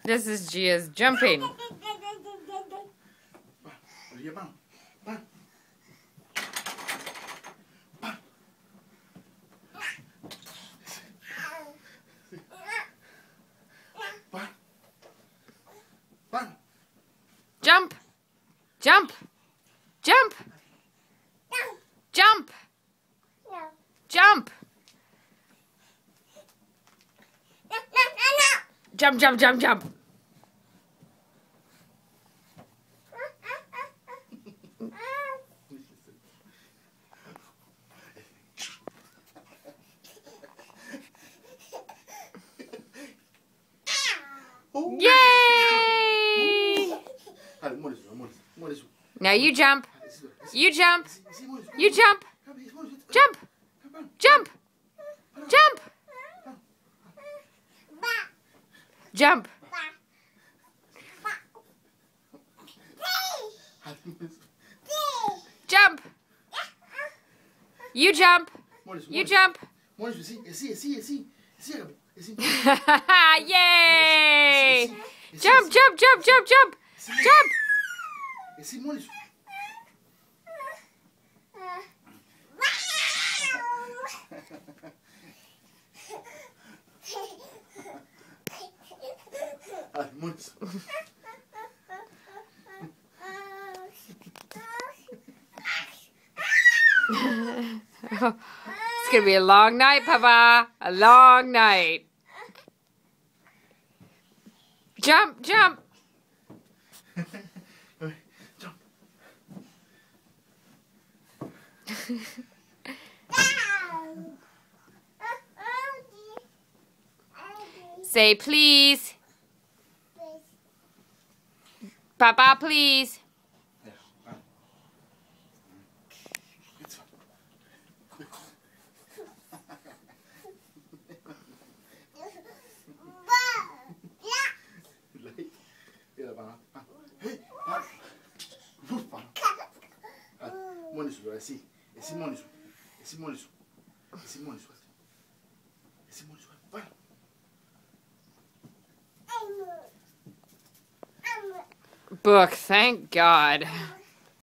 This is Gia's jumping. Jump! Jump! Jump! Jump! Jump! Jump, jump, jump, jump. Yay! Now you jump. You jump. You jump. Jump. Jump. Jump. Jump. Jump. You jump. You jump. Yay! Jump, jump, jump, jump, jump. Jump. It's gonna be a long night, Papa. A long night. Jump, jump. Say please. Papa, please. Book, thank God.